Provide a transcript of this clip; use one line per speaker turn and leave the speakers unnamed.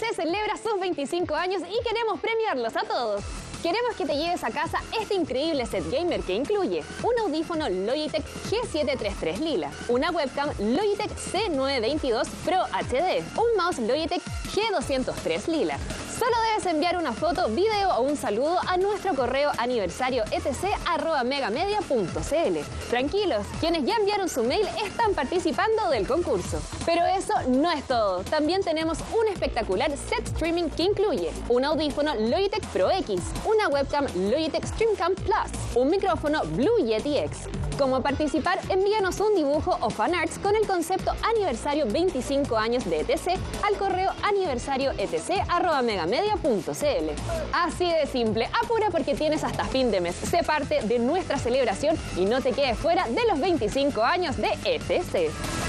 ETC celebra sus 25 años y queremos premiarlos a todos. Queremos que te lleves a casa este increíble set gamer que incluye un audífono Logitech G733 lila, una webcam Logitech C922 Pro HD, un mouse Logitech G203 lila. Solo debes enviar una foto, video o un saludo a nuestro correo aniversario etc@megamedia.cl. Tranquilos, quienes ya enviaron su mail están participando del concurso. Pero eso no es todo. También tenemos un espectacular set streaming que incluye un audífono Logitech Pro X, una webcam Logitech StreamCam Plus, un micrófono Blue Yeti X. ¿Cómo participar? Envíanos un dibujo o fanarts con el concepto aniversario 25 años de ETC al correo aniversario etc@megamedia.cl. Así de simple, apura porque tienes hasta fin de mes. Sé parte de nuestra celebración y no te quedes fuera de los 25 años de ETC.